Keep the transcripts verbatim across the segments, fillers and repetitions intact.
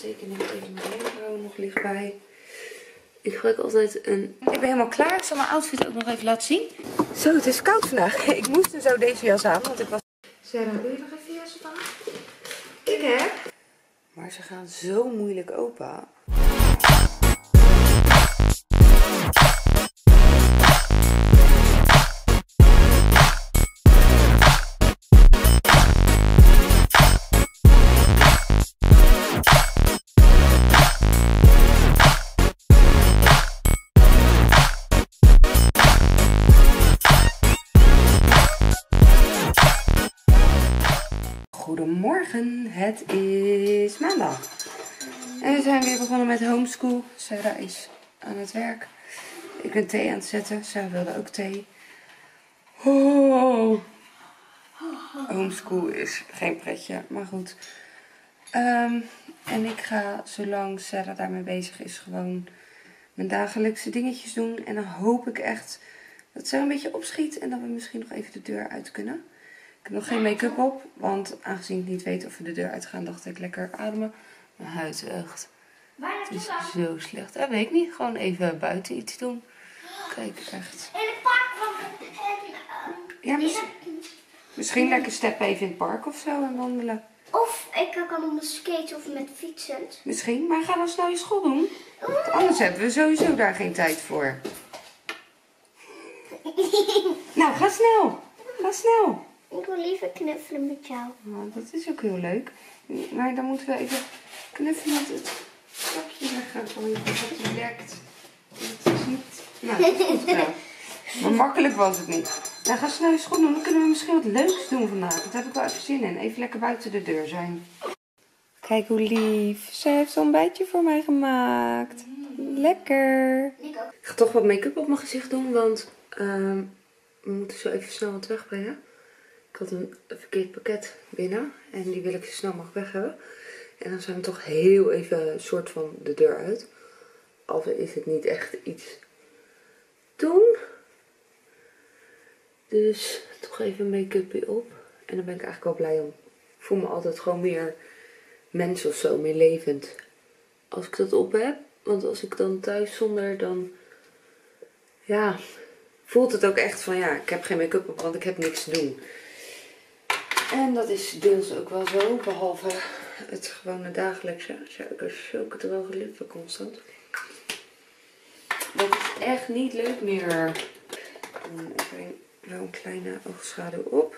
teken ik even mijn wenkbrauwen nog lichtbij. Ik gebruik altijd een... Ik ben helemaal klaar. Ik zal mijn outfit ook nog even laten zien. Zo, het is koud vandaag. Ik moest er zo deze jas aan, want ik was... Sarah, wil je nog even je jas op aan? Ik heb... Maar ze gaan zo moeilijk open. Goedemorgen, het is maandag. En we zijn weer begonnen met homeschool. Sarah is aan het werk. Ik ben thee aan het zetten. Sarah wilde ook thee. Oh. Homeschool is geen pretje, maar goed. Um, en ik ga, zolang Sarah daarmee bezig is, gewoon mijn dagelijkse dingetjes doen. En dan hoop ik echt dat Sarah een beetje opschiet en dat we misschien nog even de deur uit kunnen. Ik heb nog geen make-up op, want aangezien ik niet weet of we de deur uitgaan, dacht ik lekker ademen. Mijn huid echt. Het is zo slecht. Dat weet ik niet. Gewoon even buiten iets doen. Kijk, echt. In het park van ja, misschien, misschien lekker steppen even in het park of zo en wandelen. Of ik kan op mijn skate of met fietsen. Misschien, maar ga dan snel je school doen. Want anders hebben we sowieso daar geen tijd voor. Nou, ga snel. Ga snel. Ik wil liever knuffelen met jou. Nou, dat is ook heel leuk. Maar dan moeten we even knuffelen met het zakje weggaan. Oh, je dat het lekt. Dat is niet... Nou, dat is goed gedaan. Maar makkelijk was het niet. Nou, ga snel je schoen doen. Dan kunnen we misschien wat leuks doen vandaag. Daar heb ik wel even zin in. Even lekker buiten de deur zijn. Kijk hoe lief. Ze heeft een ontbijtje voor mij gemaakt. Lekker. Ik ga toch wat make-up op mijn gezicht doen. Want uh, we moeten zo even snel wat wegbrengen. Ik had een verkeerd pakket binnen en die wil ik zo snel mogelijk weg hebben. En dan zijn we toch heel even een soort van de deur uit. Al is het niet echt iets doen. Dus toch even make-upje op. En dan ben ik eigenlijk wel blij om. Ik voel me altijd gewoon meer mens of zo, meer levend. Als ik dat op heb. Want als ik dan thuis zonder, dan ja, voelt het ook echt van ja, ik heb geen make-up op, want ik heb niks te doen. En dat is deels ook wel zo, behalve het gewone dagelijkse. Zo, ik heb zulke droge lippen constant. Dat is echt niet leuk meer. Even wel een kleine oogschaduw op.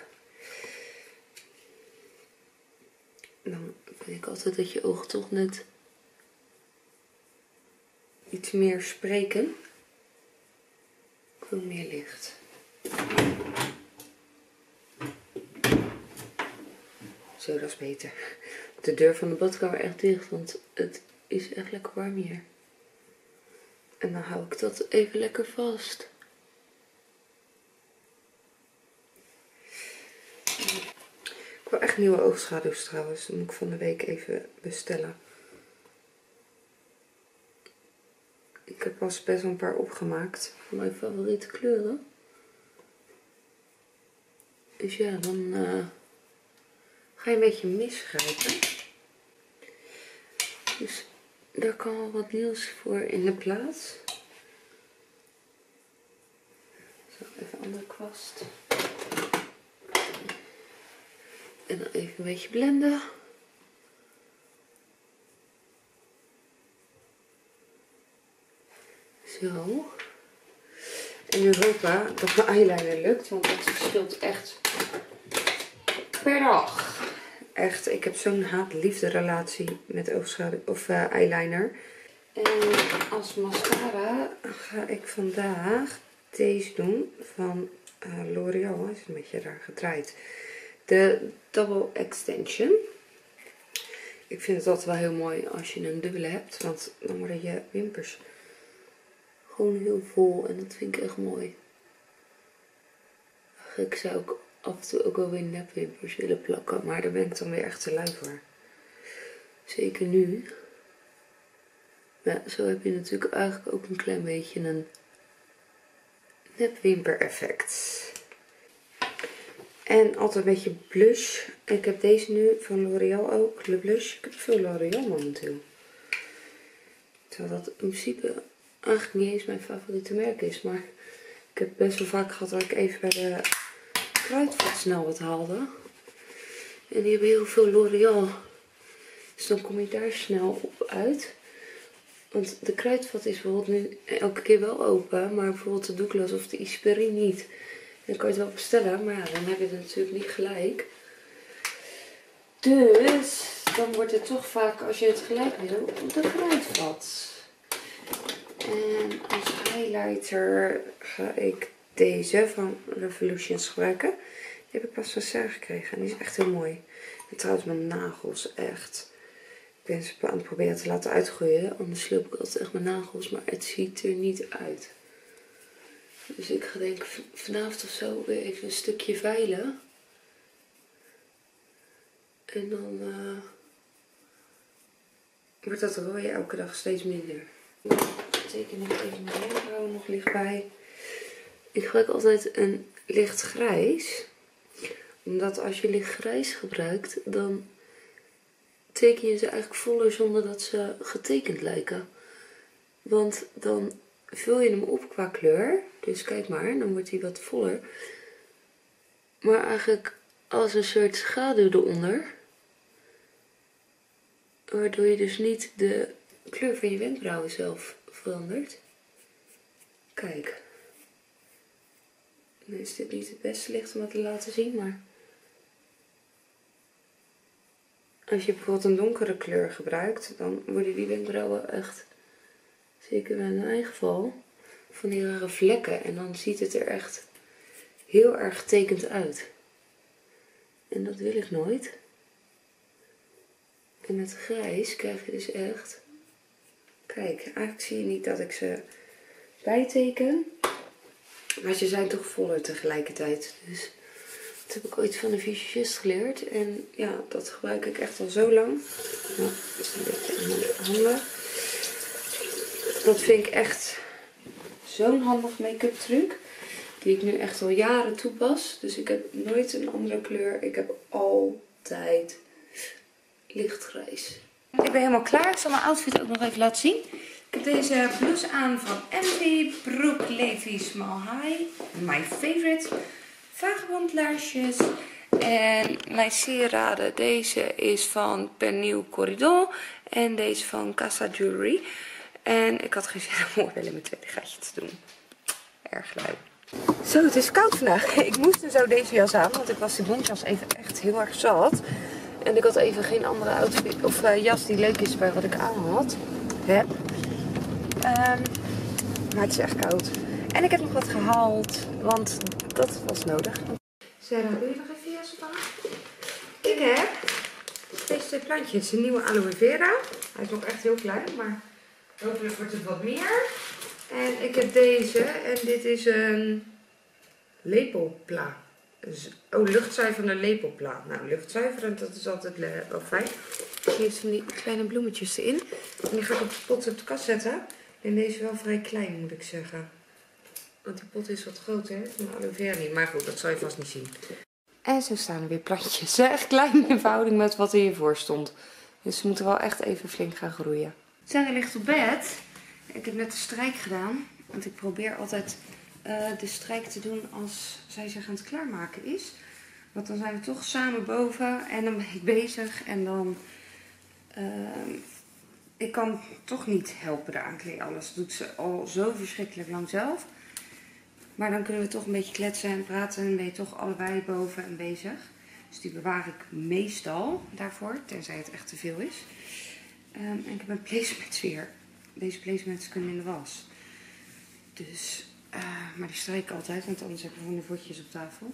Dan vind ik altijd dat je ogen toch net iets meer spreken. Ik wil meer licht. Zo, dat is beter. De deur van de badkamer echt dicht, want het is echt lekker warm hier. En dan hou ik dat even lekker vast. Ik wil echt nieuwe oogschaduws trouwens. Dat moet ik van de week even bestellen. Ik heb pas best wel een paar opgemaakt van mijn favoriete kleuren. Dus ja, dan uh, ga je een beetje misgrijpen. Dus daar kan wel wat nieuws voor in de plaats. Zo, even andere kwast. En dan even een beetje blenden. Zo. En nu hopen dat mijn eyeliner lukt, want dat verschilt echt per dag. Echt, ik heb zo'n haat-liefde relatie met oogschaduw of uh, eyeliner. En als mascara ga ik vandaag deze doen van uh, L'Oreal. Hij is een beetje raar gedraaid. De Double Extension. Ik vind het altijd wel heel mooi als je een dubbele hebt, want dan worden je wimpers gewoon heel vol en dat vind ik echt mooi. Ik zou ook af en toe ook wel weer nepwimpers willen plakken, maar daar ben ik dan weer echt te lui voor. Zeker nu. Ja, zo heb je natuurlijk eigenlijk ook een klein beetje een nepwimper effect. En altijd een beetje blush. Ik heb deze nu van L'Oreal ook, de blush. Ik heb veel L'Oreal momenteel. Terwijl dat in principe eigenlijk niet eens mijn favoriete merk is. Maar ik heb best wel vaak gehad dat ik even bij de Kruidvat snel wat haalde. En die hebben heel veel L'Oréal. Dus dan kom je daar snel op uit. Want de Kruidvat is bijvoorbeeld nu elke keer wel open. Maar bijvoorbeeld de Douglas of de Isperi niet. En dan kan je het wel bestellen. Maar ja, dan heb je het natuurlijk niet gelijk. Dus dan wordt het toch vaak, als je het gelijk wil, de Kruidvat. En als highlighter ga ik deze van Revolutions gebruiken. Die heb ik pas van Sarah gekregen. En die is echt heel mooi. En trouwens mijn nagels echt. Ik ben ze aan het proberen te laten uitgroeien. Anders loop ik altijd echt mijn nagels. Maar het ziet er niet uit. Dus ik ga denk vanavond of zo weer even een stukje veilen. En dan uh, wordt dat rooien elke dag steeds minder. Dan teken ik even mijn wenkbrauwen nog licht bij. Ik gebruik altijd een licht grijs. Omdat als je licht grijs gebruikt, dan teken je ze eigenlijk voller zonder dat ze getekend lijken. Want dan vul je hem op qua kleur. Dus kijk maar, dan wordt hij wat voller. Maar eigenlijk als een soort schaduw eronder. Waardoor je dus niet de kleur van je wenkbrauwen zelf verandert. Kijk. Nu is dit niet het beste licht om het te laten zien, maar als je bijvoorbeeld een donkere kleur gebruikt, dan worden die wenkbrauwen echt, zeker in mijn geval, van die rare vlekken. En dan ziet het er echt heel erg getekend uit. En dat wil ik nooit. En met grijs krijg je dus echt, kijk, eigenlijk zie je niet dat ik ze bijteken. Maar ze zijn toch voller tegelijkertijd. Dus dat heb ik ooit van de visagist geleerd. En ja, dat gebruik ik echt al zo lang. Nou, dat is een beetje in mijn handen. Dat vind ik echt zo'n handig make-up truc. Die ik nu echt al jaren toepas. Dus ik heb nooit een andere kleur. Ik heb altijd lichtgrijs. Ik ben helemaal klaar. Ik zal mijn outfit ook nog even laten zien. Ik heb deze blouse aan van Envy, broek Levi Small High, my favorite, vagebond laarsjes en mijn sieraden. Deze is van Pernil Corridor en deze van Casa Jewelry. En ik had geen zin om oorbellen in mijn tweede gaatje te doen. Erg lui. Zo, het is koud vandaag. Ik moest dus zo deze jas aan, want ik was die bontjas even echt heel erg zat. En ik had even geen andere outfit of uh, jas die leuk is bij wat ik aan had. Heb. Um, maar het is echt koud. En ik heb nog wat gehaald, want dat was nodig. Sarah, wil je nog even jas op aan? Ik heb deze twee plantjes. Een nieuwe aloe vera. Hij is nog echt heel klein, maar hopelijk wordt het wat meer. En ik heb deze. En dit is een lepelpla. Dus, oh, luchtzuiverende lepelpla. Nou, luchtzuiverend, dat is altijd wel fijn. Die heeft van die kleine bloemetjes erin. En die ga ik op de pot op de kast zetten. En deze is wel vrij klein, moet ik zeggen. Want die pot is wat groter dan aloe vera niet. Maar goed, dat zal je vast niet zien. En zo staan er weer plantjes. Echt klein in verhouding met wat er hiervoor stond. Dus ze moeten wel echt even flink gaan groeien. Sarah ligt op bed. Ik heb net de strijk gedaan. Want ik probeer altijd uh, de strijk te doen als zij zich aan het klaarmaken is. Want dan zijn we toch samen boven. En dan ben ik bezig. En dan... Uh, Ik kan toch niet helpen de aankleden. Alles doet ze al zo verschrikkelijk lang zelf. Maar dan kunnen we toch een beetje kletsen en praten. En ben je toch allebei boven en bezig. Dus die bewaar ik meestal daarvoor. Tenzij het echt te veel is. Um, en ik heb een placemats weer. Deze placemats kunnen in de was. Dus, uh, maar die strijk ik altijd. Want anders heb ik gewoon de vodjes op tafel.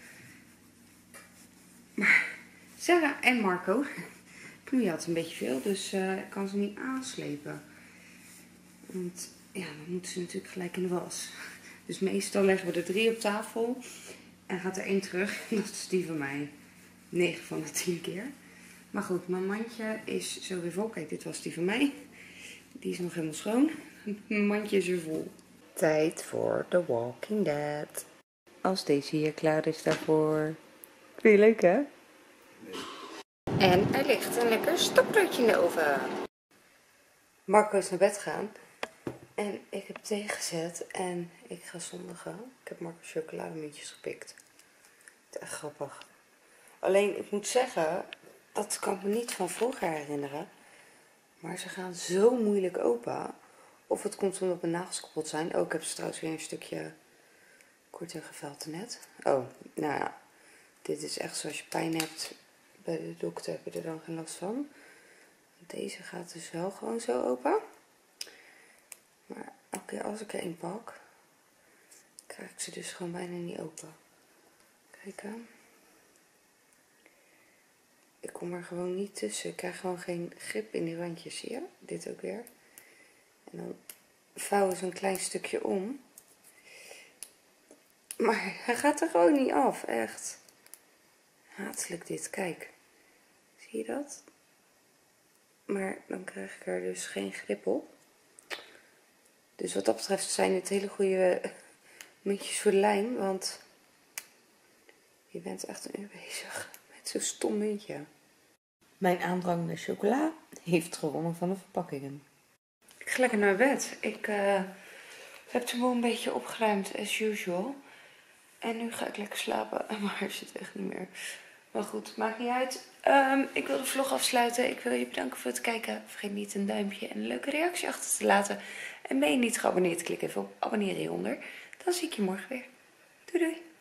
Maar Sarah en Marco... knoeien had een beetje veel, dus uh, ik kan ze niet aanslepen. Want ja, dan moeten ze natuurlijk gelijk in de was. Dus meestal leggen we er drie op tafel. En gaat er één terug. Dat is die van mij. negen van de tien keer. Maar goed, mijn mandje is zo weer vol. Kijk, dit was die van mij. Die is nog helemaal schoon. Mijn mandje is weer vol. Tijd voor The Walking Dead. Als deze hier klaar is daarvoor. Vind je leuk, hè? En er ligt een lekker stokbroodje in de oven. Marco is naar bed gaan. En ik heb thee gezet en ik ga zondigen. Ik heb Marco chocolademuntjes gepikt. Het is echt grappig. Alleen, ik moet zeggen, dat kan ik me niet van vroeger herinneren. Maar ze gaan zo moeilijk open. Of het komt omdat mijn nagels kapot zijn. Oh, ik heb ze trouwens weer een stukje korter geveld net. Oh, nou ja. Dit is echt zoals je pijn hebt bij de dokter, heb je er dan geen last van. Deze gaat dus wel gewoon zo open. Maar elke keer als ik er een pak, krijg ik ze dus gewoon bijna niet open. Kijk aan. Ik kom er gewoon niet tussen. Ik krijg gewoon geen grip in die randjes, zie je? Dit ook weer. En dan vouwen ze een klein stukje om. Maar hij gaat er gewoon niet af, echt. Hatelijk dit, kijk. Zie je dat? Maar dan krijg ik er dus geen grip op. Dus wat dat betreft zijn dit hele goede muntjes voor de lijn. Want je bent echt een uur bezig met zo'n stom muntje. Mijn aandrang naar chocola heeft gewonnen van de verpakkingen. Ik ga lekker naar bed. Ik uh, heb de boel een beetje opgeruimd as usual. En nu ga ik lekker slapen. Maar er zit echt niet meer. Maar goed, maakt niet uit. Um, ik wil de vlog afsluiten. Ik wil je bedanken voor het kijken. Vergeet niet een duimpje en een leuke reactie achter te laten. En ben je niet geabonneerd, klik even op abonneren hieronder. Dan zie ik je morgen weer. Doei doei.